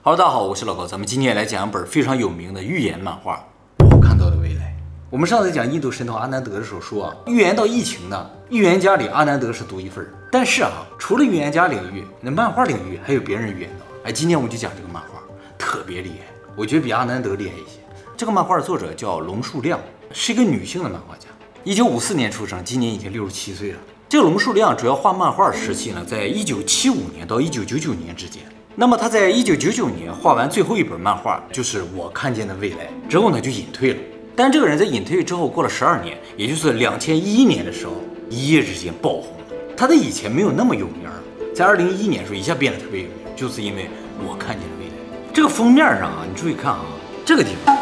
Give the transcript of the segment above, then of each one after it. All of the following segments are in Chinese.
Hello， 大家好，我是老高，咱们今天来讲一本非常有名的预言漫画《我看到的未来》。我们上次讲印度神童阿南德的时候说啊，预言到疫情呢，预言家里阿南德是独一份。但是啊，除了预言家领域，那漫画领域还有别人预言到。哎，今天我们就讲这个漫画，特别厉害，我觉得比阿南德厉害一些。这个漫画的作者叫龙树亮，是一个女性的漫画家，1954年出生，今年已经67岁了。这个龙树亮主要画漫画时期呢，在1975年到1999年之间。那么他在1999年画完最后一本漫画，就是《我看见的未来》之后呢，就隐退了。但这个人在隐退之后过了12年，也就是2011年的时候，一夜之间爆红了。他的以前没有那么有名，在2011年的时候一下变得特别有名，就是因为我看见的未来。这个封面上啊，你注意看啊，这个地方，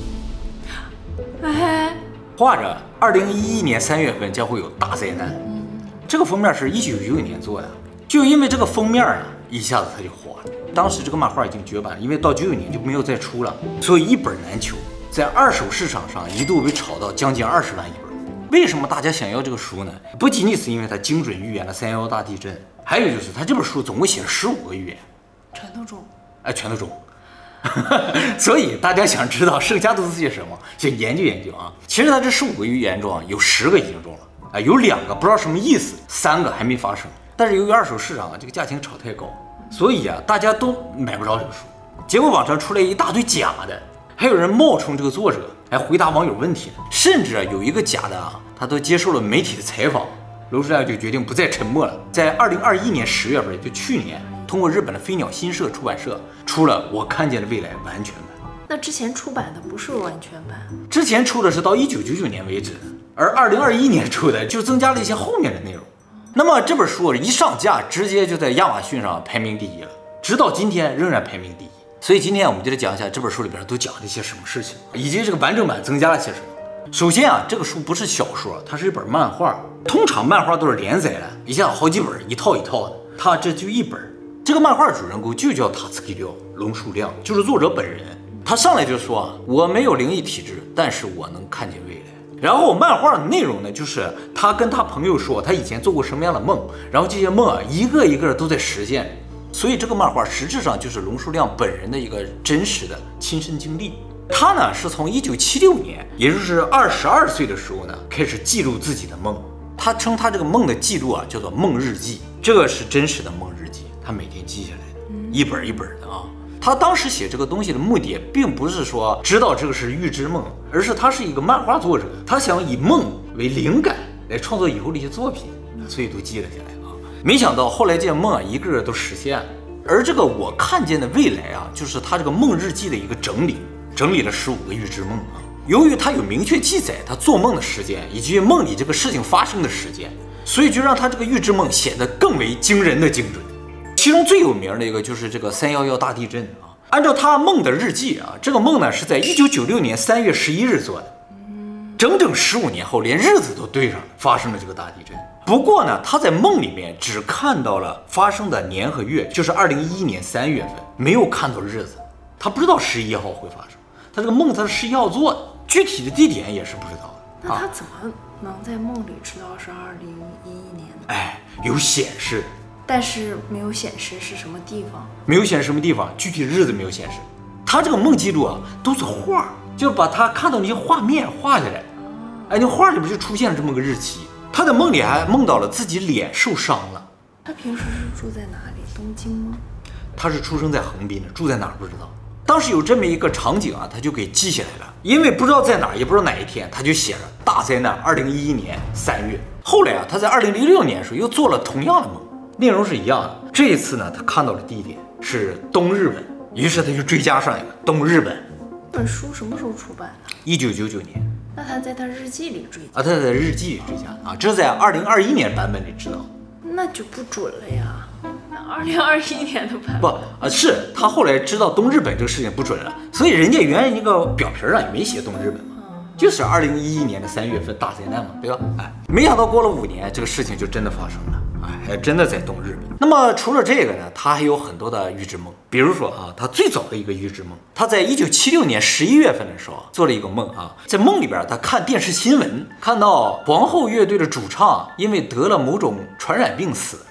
画着2011年3月份将会有大灾难。这个封面是1999年做的，就因为这个封面啊，一下子他就火了。当时这个漫画已经绝版了，因为到99年就没有再出了，所以一本难求，在二手市场上一度被炒到将近20万一本。为什么大家想要这个书呢？不仅仅是因为它精准预言了311大地震，还有就是它这本书总共写了15个预言， 全都中， 全都中。所以大家想知道剩下都是些什么，就研究研究啊。其实它这15个预言中啊，有10个已经中了，有2个不知道什么意思，3个还没发生。但是由于二手市场啊，这个价钱炒太高，所以啊，大家都买不着这个书。结果网上出来一大堆假的，还有人冒充这个作者来回答网友问题，甚至啊有一个假的啊，他都接受了媒体的采访。龙树亮就决定不再沉默了，在2021年10月份，也就去年，通过日本的飞鸟新社出版社出了《我看见的未来》完全版。 那之前出版的不是完全版， 之前出的是到1999年为止，而2021年出的就增加了一些后面的内容。那么这本书一上架，直接就在亚马逊上排名第1了，直到今天仍然排名第1。所以今天我们就来讲一下这本书里边都讲了一些什么事情，以及这个完整版增加了些什么。首先啊，这个书不是小说，它是一本漫画。通常漫画都是连载的，一下好几本，一套一套的，它这就一本。这个漫画主人公就叫塔茨基廖龙树亮，就是作者本人。他上来就说啊，我没有灵异体质，但是我能看见未来。然后漫画的内容呢，就是他跟他朋友说他以前做过什么样的梦，然后这些梦啊一个一个都在实现。所以这个漫画实质上就是龙树亮本人的一个真实的亲身经历。他呢是从1976年，也就是22岁的时候呢，开始记录自己的梦。他称他这个梦的记录啊叫做梦日记，这个是真实的梦日记，他每天记下来的，一本一本的啊。他当时写这个东西的目的，并不是说知道这个是预知梦，而是他是一个漫画作者，他想以梦为灵感来创作以后的一些作品，所以都记了下来啊。没想到后来这些梦啊，一个个都实现了。而这个我看见的未来啊，就是他这个梦日记的一个整理了15个预知梦啊。由于他有明确记载他做梦的时间以及梦里这个事情发生的时间，所以就让他这个预知梦显得更为惊人的精准。其中最有名的一个就是这个311大地震啊。按照他梦的日记啊，这个梦呢是在1996年3月11日做的，整整15年后，连日子都对上了，发生了这个大地震。不过呢，他在梦里面只看到了发生的年和月，就是2011年3月份，没有看到日子，他不知道11号会发生。他这个梦他是11号做的，具体的地点也是不知道的。 那他怎么能在梦里知道是2011年呢？ 有显示， 但是没有显示是什么地方， 没有显示什么地方，具体的日子没有显示。他这个梦记录啊，都是画，就把他看到那些画面画下来，那画里边就出现了这么个日期。他在梦里还梦到了自己脸受伤了。 他平时是住在哪里？东京吗？ 他是出生在横滨的，住在哪儿不知道。当时有这么一个场景啊，他就给记下来了，因为不知道在哪儿，也不知道哪一天，他就写了大灾难2011年3月。后来啊，他在2006年的时候又做了同样的梦，内容是一样的。这一次呢，他看到的地点是东日本，于是他就追加上一个东日本。 这本书什么时候出版的 ？1999年。 那他在他日记里追加他在日记里追加啊，这是在2021年版本里知道， 那就不准了呀。2021年的版不是他后来知道东日本这个事情不准了，所以人家原来那个表皮上也没写东日本嘛，就是2011年的3月份大灾难嘛，对吧？没想到过了5年，这个事情就真的发生了，还真的在东日本。那么除了这个呢，他还有很多的预知梦，比如说他最早的一个预知梦，他在1976年11月份的时候做了一个梦啊，在梦里边他看电视新闻，看到皇后乐队的主唱因为得了某种传染病死了。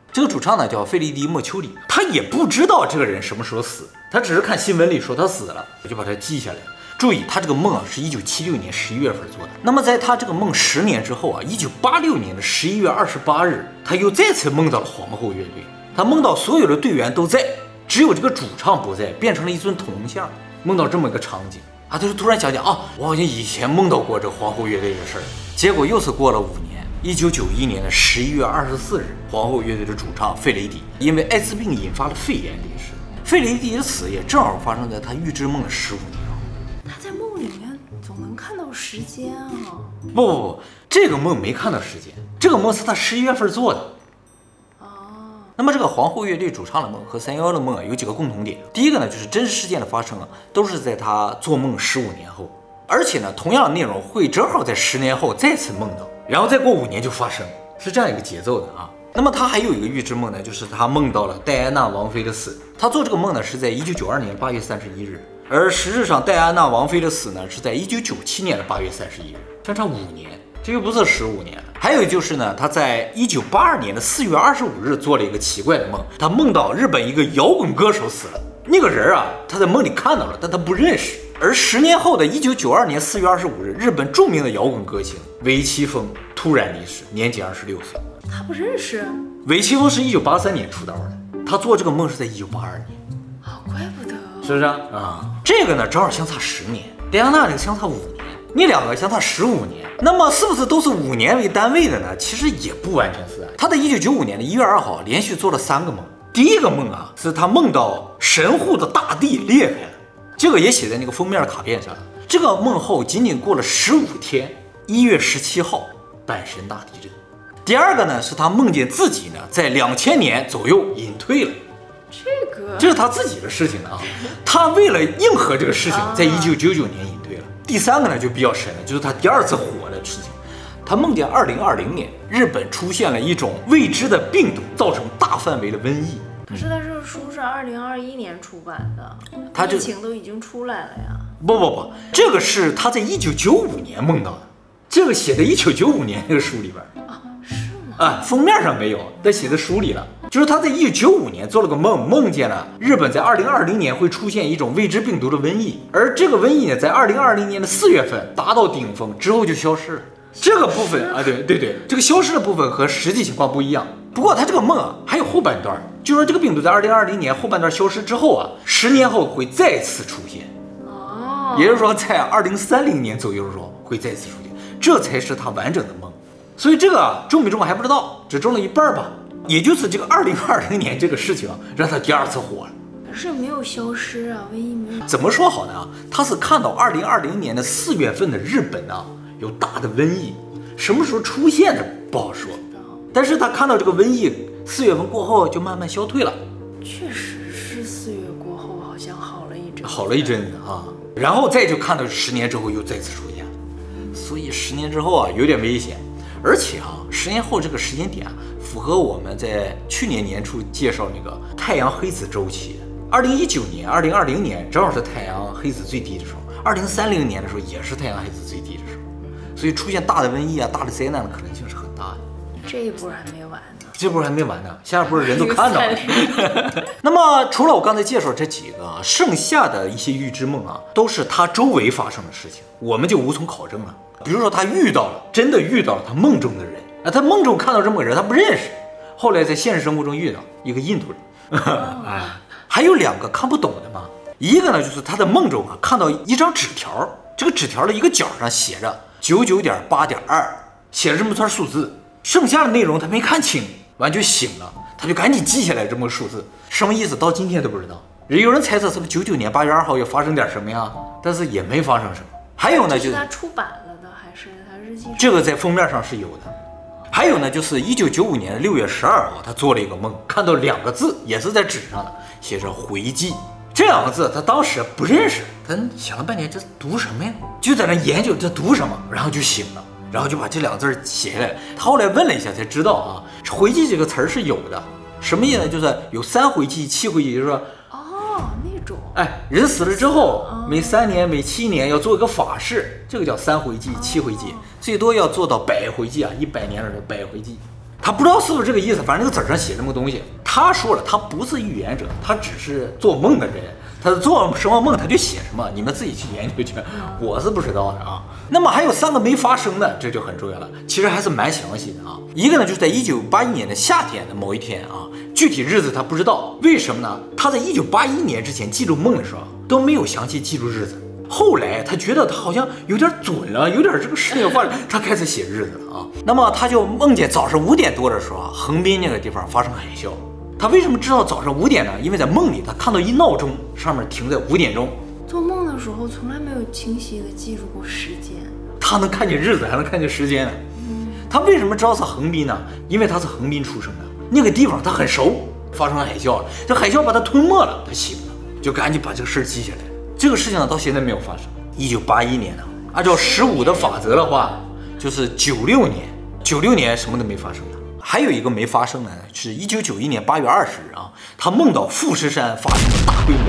这个主唱呢叫费利迪·莫丘里，他也不知道这个人什么时候死，他只是看新闻里说他死了，我就把它记下来。注意，他这个梦啊是1976年11月份做的。那么在他这个梦10年之后啊，1986年的11月28日，他又再次梦到了皇后乐队。他梦到所有的队员都在，只有这个主唱不在，变成了一尊铜像。梦到这么一个场景啊，他就突然想起啊，我好像以前梦到过这个皇后乐队的事儿。结果又是过了5年。1991年的11月24日，皇后乐队的主唱费雷迪因为艾滋病引发了肺炎离世。费雷迪的死也正好发生在他预知梦的15年后。 他在梦里面总能看到时间啊！ 不，这个梦没看到时间，这个梦是他11月份做的。那么这个皇后乐队主唱的梦和311的梦啊有几个共同点。第一个呢，就是真实事件的发生啊都是在他做梦15年后，而且呢同样的内容会正好在10年后再次梦到。然后再过5年就发生，是这样一个节奏的啊。那么他还有一个预知梦呢，就是他梦到了戴安娜王妃的死。他做这个梦呢是在1992年8月31日，而实质上戴安娜王妃的死呢是在1997年的8月31日，相差5年，这又不是15年了。还有就是呢，他在1982年的4月25日做了一个奇怪的梦，他梦到日本一个摇滚歌手死了。那个人啊，他在梦里看到了，但他不认识。而10年后的1992年4月25日，日本著名的摇滚歌星尾崎丰突然离世，年仅26岁。 他不认识尾崎丰是1983年出道的，他做这个梦是在1982年。 啊，怪不得， 是不是啊？这个呢正好相差10年，戴安娜这个相差5年，你两个相差15年，那么是不是都是5年为单位的呢？其实也不完全是。他在1995年的1月2号连续做了3个梦。第一个梦啊，是他梦到神户的大地裂开了。这个也写在那个封面卡片上。这个梦后仅仅过了15天，1月17号，阪神大地震。第二个呢，是他梦见自己呢在2000年左右隐退了，这是他自己的事情啊。他为了应和这个事情，在1999年隐退了。第三个呢就比较神了，就是他第2次火的事情。他梦见2020年日本出现了一种未知的病毒，造成大范围的瘟疫。 可是他这个书是2021年出版的， 他这疫情都已经出来了呀。 不，这个是他在1995年梦到的，这个写在1995年那个书里边啊，是吗？ 啊，封面上没有，但写在书里了。就是他在1995年做了个梦，梦见了日本在2020年会出现一种未知病毒的瘟疫，而这个瘟疫呢，在2020年的4月份达到顶峰之后就消失了。这个部分啊，对，这个消失的部分和实际情况不一样。不过他这个梦啊，还有后半段，就说这个病毒在2020年后半段消失之后啊，10年后会再次出现。哦，也就是说在2030年左右的时候会再次出现，这才是他完整的梦。所以这个中没中还不知道，只中了一半吧。也就是这个2020年这个事情让他第2次火了。 可是没有消失啊，瘟疫没有。 怎么说好呢啊？他是看到2020年的4月份的日本啊有大的瘟疫，什么时候出现的不好说。但是他看到这个瘟疫4月份过后就慢慢消退了。 确实是4月过后好像好了一阵子啊，然后再就看到10年之后又再次出现，所以10年之后啊有点危险。而且啊，10年后这个时间点符合我们在去年年初介绍那个太阳黑子周期。2019年、2020年正好是太阳黑子最低的时候，2030年的时候也是太阳黑子最低的时候，所以出现大的瘟疫啊、大的灾难的可能性是很大的。 这一波还没完呢， 这波还没完呢，下一波人都看到了。那么除了我刚才介绍这几个，剩下的一些预知梦啊，都是他周围发生的事情，我们就无从考证了。比如说他真的遇到了他梦中的人，他梦中看到这么个人，他不认识，后来在现实生活中遇到一个印度人。还有2个看不懂的嘛，一个呢就是他的梦中啊看到一张纸条，这个纸条的一个角上写着99.8.2，写了这么串数字，剩下的内容他没看清，完就醒了，他就赶紧记下来这么个数字，什么意思到今天都不知道。有人猜测是不是99年8月2号要发生点什么呀，但是也没发生什么。还有呢就是他出版了的还是他日记上？ 这个在封面上是有的。还有呢就是1995年6月12号他做了一个梦，看到2个字也是在纸上的，写着回记。这2个字他当时不认识，他想了半天这读什么呀，就在那研究这读什么，然后就醒了，然后就把这2个字写下来。他后来问了一下才知道啊，回记这个词儿是有的，什么意思呢？就是有3回忌、7回忌，就是说那种人死了之后每3年、每7年要做一个法事，这个叫3回忌、7回忌，最多要做到100回忌啊，100年的100回忌。 他不知道是不是这个意思，反正那个纸上写这么个东西。他说了，他不是预言者，他只是做梦的人。他做什么梦他就写什么，你们自己去研究去，我是不知道的啊。那么还有3个没发生的，这就很重要了，其实还是蛮详细的啊。一个呢，就是在1981年的夏天的某一天啊，具体日子他不知道，为什么呢？他在1981年之前记录梦的时候都没有详细记录日子。后来他觉得他好像有点准了，有点这个事情发生，他开始写日子了啊。那么他就梦见早上5点多的时候啊，横滨那个地方发生海啸。他为什么知道早上5点呢？因为在梦里他看到一闹钟上面停在5点钟。 做梦的时候从来没有清晰的记住过时间， 他能看见日子，还能看见时间呢。他为什么知道是横滨呢？因为他是横滨出生的，那个地方他很熟。发生了海啸了，这海啸把他吞没了，他醒了，就赶紧把这个事儿记下来。这个事情呢，到现在没有发生。1981年呢，按照15的法则的话，就是96年，96年什么都没发生了。还有一个没发生的是1991年8月20日啊，他梦到富士山发生了大规模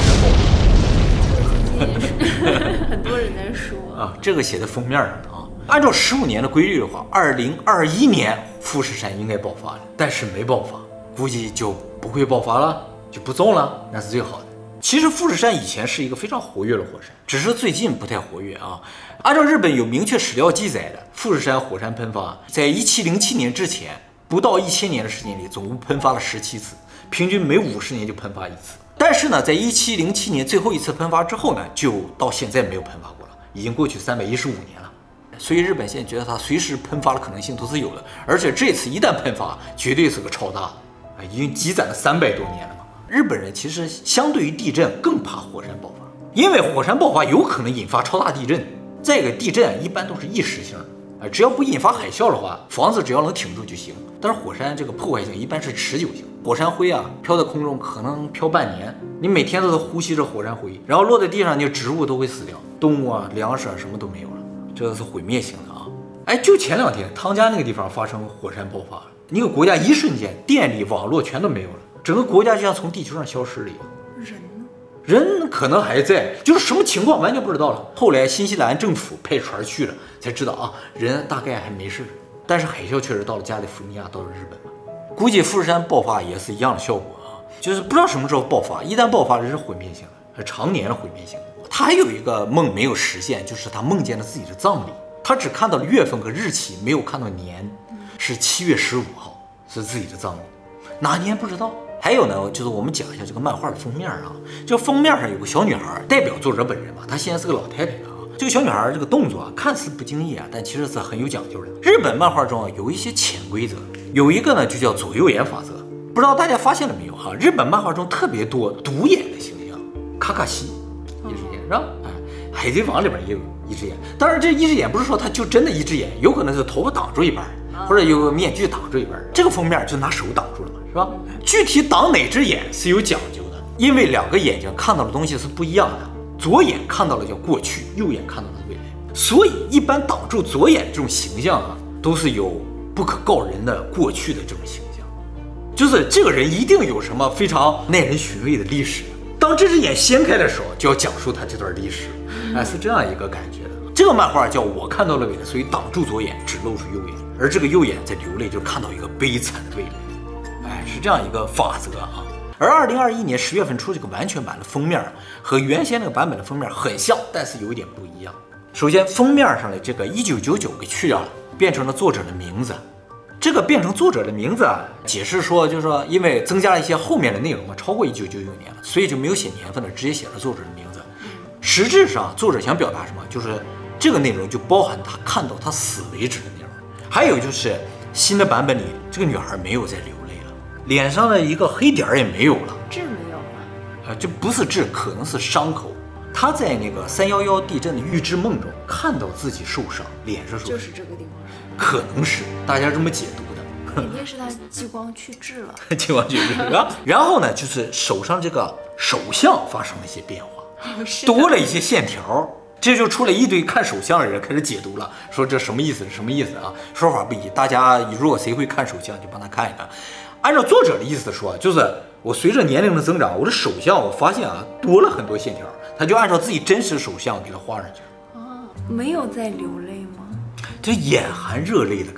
火山爆发。 很多人在说啊，这个写在封面上的啊。按照15年的规律的话，2021年富士山应该爆发了，但是没爆发，估计就不会爆发了，就不重了，那是最好的。其实富士山以前是一个非常活跃的火山，只是最近不太活跃啊。按照日本有明确史料记载的，富士山火山喷发在1707年之前不到1000年的时间里，总共喷发了17次，平均每50年就喷发一次。但是呢，在1707年最后一次喷发之后呢，就到现在没有喷发过了，已经过去315年了。所以日本现在觉得它随时喷发的可能性都是有的，而且这次一旦喷发，绝对是个超大的啊，已经积攒了300多年了嘛。日本人其实相对于地震更怕火山爆发，因为火山爆发有可能引发超大地震。再一个，地震一般都是一时性的，只要不引发海啸的话，房子只要能挺住就行。但是火山这个破坏性一般是持久性，火山灰啊飘在空中可能飘半年，你每天都在呼吸着火山灰，然后落在地上，你植物都会死掉，动物啊、粮食啊什么都没有了，这个是毁灭性的啊。哎，就前2天汤加那个地方发生火山爆发了，那个国家一瞬间电力、网络全都没有了，整个国家就像从地球上消失了一样。人可能还在，就是什么情况完全不知道了。后来新西兰政府派船去了，才知道啊，人大概还没事，但是海啸确实到了加利福尼亚，到了日本了。估计富士山爆发也是一样的效果啊，就是不知道什么时候爆发，一旦爆发这是毁灭性的，是常年的毁灭性的。他还有一个梦没有实现，就是他梦见了自己的葬礼，他只看到了月份和日期，没有看到年，是7月15号，是自己的葬礼，哪年不知道。还有呢，就是我们讲一下这个漫画的封面啊，这个封面上有个小女孩，代表作者本人嘛，她现在是个老太太了啊。这个小女孩这个动作啊，看似不经意啊，但其实是很有讲究的。日本漫画中啊有一些潜规则，有一个呢就叫左右眼法则，不知道大家发现了没有哈？日本漫画中特别多独眼的形象，卡卡西一只眼是吧？哎，海贼王里边也有一只眼，当然这一只眼不是说它就真的一只眼，有可能是头发挡住一半，或者有个面具挡住一半。这个封面就拿手挡住了嘛，是吧？具体挡哪只眼是有讲究的，因为2个眼睛看到的东西是不一样的，左眼看到的叫过去，右眼看到的是未来，所以一般挡住左眼这种形象啊，都是有不可告人的过去的这种形象，就是这个人一定有什么非常耐人寻味的历史。当这只眼掀开的时候，就要讲述他这段历史，哎，是这样一个感觉的。这个漫画叫我看到了未来，所以挡住左眼，只露出右眼，而这个右眼在流泪，就看到一个悲惨的未来。哎，是这样一个法则啊。而2021年10月份出这个完全版的封面和原先那个版本的封面很像，但是有一点不一样。首先，封面上的这个1999给去掉了，变成了作者的名字。这个变成作者的名字啊，解释说就是说，因为增加了一些后面的内容嘛，超过1999年了，所以就没有写年份了，直接写了作者的名字。实质上，作者想表达什么，就是这个内容就包含他看到他死为止的内容。还有就是新的版本里，这个女孩没有再流泪了，脸上的一个黑点儿也没有了， 痣没有了， 这不是痣，可能是伤口。她在那个311地震的预知梦中看到自己受伤，脸上受伤， 就是这个地方， 可能是大家这么解读的。 肯定是他激光去痣了， 激光去痣。然后呢，就是手上这个手相发生了一些变化，多了一些线条。这就出来一堆看手相的人开始解读了，说这什么意思？什么意思啊？说法不一，大家如果谁会看手相，就帮他看一看。按照作者的意思说，就是我随着年龄的增长，我的手相我发现啊多了很多线条，他就按照自己真实手相给他画上去了。 没有在流泪吗？ 这眼含热泪的感觉了。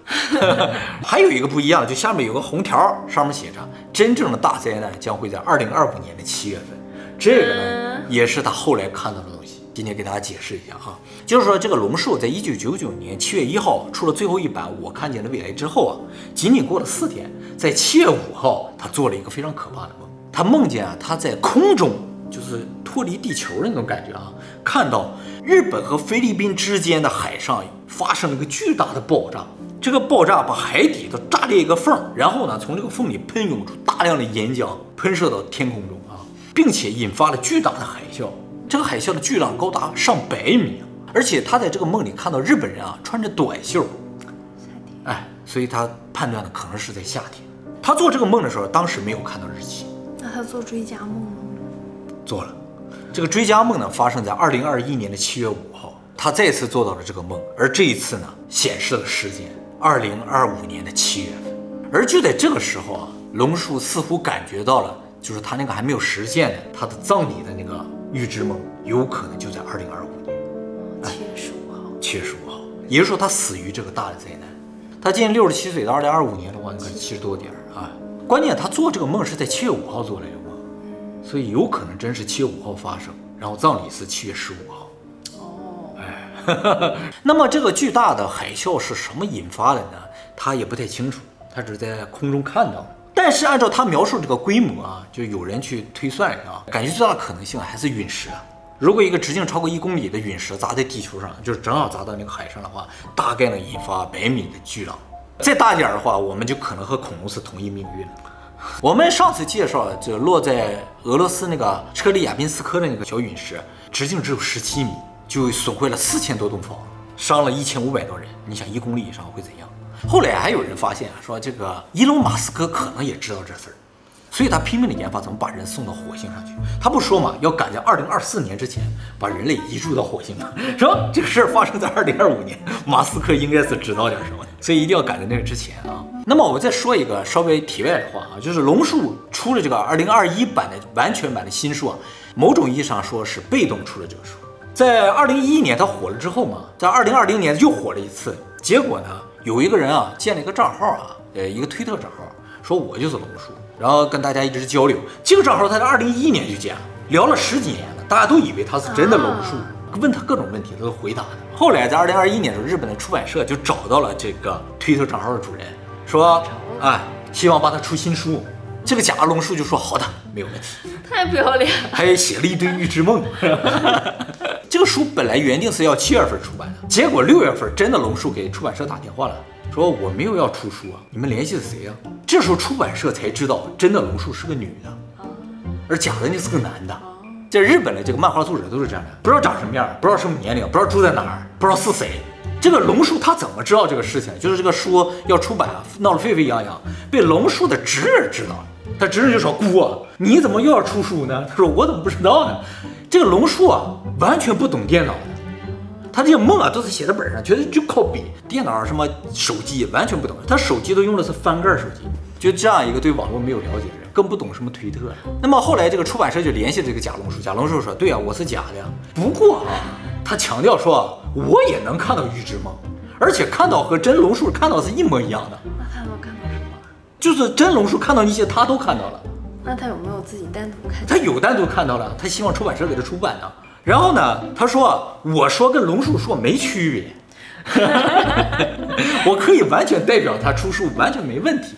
还有一个不一样，就下面有个红条，上面写着真正的大灾难将会在2025年的7月份。这个呢，也是他后来看到的东西。今天给大家解释一下哈，就是说这个龙树在1999年7月1号出了最后一版《我看见的未来》之后啊，仅仅过了4天，在7月5号，他做了一个非常可怕的梦。他梦见啊，他在空中，就是脱离地球的那种感觉啊，看到日本和菲律宾之间的海上发生了一个巨大的爆炸。这个爆炸把海底都炸裂一个缝，然后呢，从这个缝里喷涌出大量的岩浆，喷射到天空中啊，并且引发了巨大的海啸。这个海啸的巨浪高达上100米，而且他在这个梦里看到日本人啊穿着短袖，哎，所以他判断的可能是在夏天。他做这个梦的时候，当时没有看到日期。 那他做追加梦呢？ 做了。这个追加梦呢，发生在2021年的7月5号，他再次做到了这个梦，而这一次呢，显示了时间2025年的7月份。而就在这个时候啊，龙树似乎感觉到了，就是他那个还没有实现的他的葬礼的那个预知梦，有可能就在2025年 7月15号。 7月15号，也就是说他死于这个大的灾难。他今年67岁，到2025年的话，应该70多点啊。关键他做这个梦是在7月5号做的这个梦，所以有可能真是7月5号发生，然后葬礼是7月15号。 哦， 哎，那么这个巨大的海啸是什么引发的呢？他也不太清楚，他只是在空中看到。但是按照他描述这个规模啊，就有人去推算啊，感觉最大的可能性还是陨石啊。如果一个直径超过1公里的陨石砸在地球上，就是正好砸到那个海上的话，大概能引发100米的巨浪。再大一点的话，我们就可能和恐龙是同一命运了。我们上次介绍这落在俄罗斯那个车里亚宾斯克的那个小陨石，直径只有17米，就损毁了4000多栋房子，伤了1500多人。你想1公里以上会怎样？后来还有人发现啊，说这个伊隆马斯克可能也知道这事儿，所以他拼命的研发怎么把人送到火星上去。他不说嘛，要赶在2024年之前把人类移住到火星嘛，是吧？这个事儿发生在2025年，马斯克应该是知道点什么的，所以一定要赶在那个之前啊。那么我再说一个稍微题外的话啊，就是龙树出了这个2021版的完全版的新书啊，某种意义上说是被动出了这个书。在2011年他火了之后嘛，在2020年又火了一次，结果呢，有一个人啊建了一个账号啊，一个推特账号，说我就是龙树，然后跟大家一直交流。这个账号他在2011年就建了，聊了10几年了，大家都以为他是真的龙树，问他各种问题他都回答的。后来在2021年的时候，日本的出版社就找到了这个推特账号的主人，说，哎，希望帮他出新书。这个假龙树就说好的，没有问题， 太不要脸了， 还写了一堆预知梦。这个书本来原定是要7月份出版的，结果6月份真的龙树给出版社打电话了，说我没有要出书啊，你们联系的谁啊？这时候出版社才知道真的龙树是个女的，而假的那是个男的。在日本的这个漫画作者都是这样的，不知道长什么样，不知道什么年龄，不知道住在哪儿，不知道是谁。这个龙树他怎么知道这个事情？就是这个书要出版啊，闹得沸沸扬扬，被龙树的侄儿知道了。他侄儿就说：“姑啊，你怎么又要出书呢？”他说：“我怎么不知道呢？”这个龙树啊，完全不懂电脑的，他这些梦啊都是写在本上，觉得就靠笔，电脑什么手机完全不懂。他手机都用的是翻盖手机，就这样一个对网络没有了解的人，更不懂什么推特。那么后来这个出版社就联系这个假龙树，假龙树说：“对啊，我是假的呀。不过啊，他强调说我也能看到预知梦，而且看到和真龙树看到是一模一样的。” 那他能看到什么？ 就是真龙树看到一些他都看到了。 那他有没有自己单独看？ 他有单独看到了，他希望出版社给他出版呢。然后呢，他说：“我说跟龙树说没区别，我可以完全代表他出书，完全没问题。”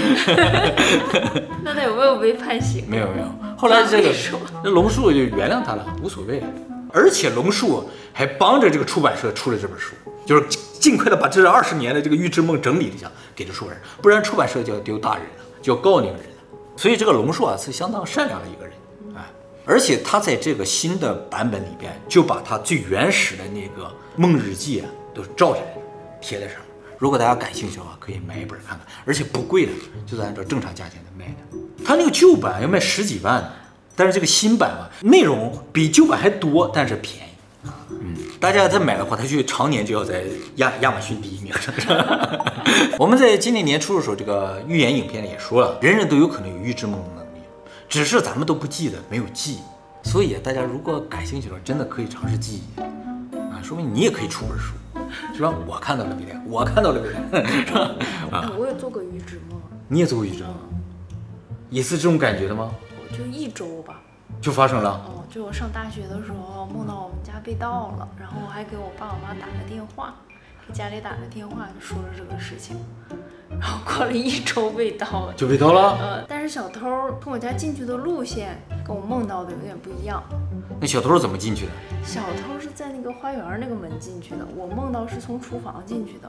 那他有没有被判刑？ 没有没有。后来这个龙树就原谅他了，无所谓。而且龙树还帮着这个出版社出了这本书，就是尽快的把这20年的这个预知梦整理一下给这出版社，不然出版社就要丢大人了，就要告那个人了。所以这个龙树啊是相当善良的一个人，哎，而且他在这个新的版本里边就把他最原始的那个梦日记啊都照下来了，贴在上面。如果大家感兴趣的话，可以买一本看看，而且不贵的，就是按照正常价钱在卖的。他那个旧版要卖10几万呢，但是这个新版嘛，内容比旧版还多，但是便宜。大家再买的话，他就常年就要在亚马逊第1名。我们在今年年初的时候，这个预言影片里也说了，人人都有可能有预知梦的能力，只是咱们都不记得，没有记忆。所以大家如果感兴趣的话，真的可以尝试记忆啊，说明你也可以出本书。 是吧？我看到了未来，我看到了未来，是吧？ 我也做过预知梦， 你也做过预知梦，也是这种感觉的吗？ 我就1周吧。 就发生了。 哦，就我上大学的时候梦到我们家被盗了，然后我还给我爸我妈打了电话，给家里打了电话就说了这个事情，然后过了1周被盗了。 就被盗了。 但是小偷从我家进去的路线跟我梦到的有点不一样。 那小偷是怎么进去的？ 小偷是在那个花园那个门进去的，我梦到是从厨房进去的。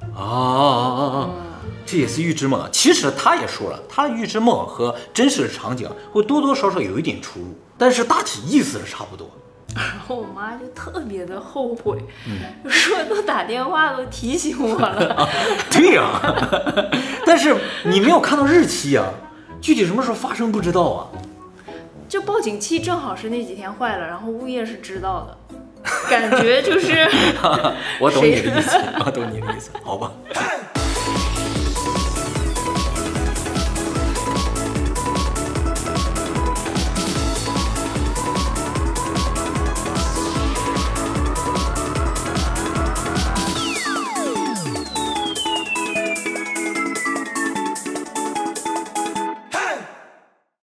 这也是预知梦。其实他也说了，他的预知梦和真实的场景会多多少少有一点出入，但是大体意思是差不多。 然后我妈就特别的后悔，就说都打电话都提醒我了。 对呀、但是你没有看到日期啊，具体什么时候发生不知道啊。 就报警器正好是那几天坏了，然后物业是知道的，感觉就是我懂你的意思，我懂你的意思，好吧。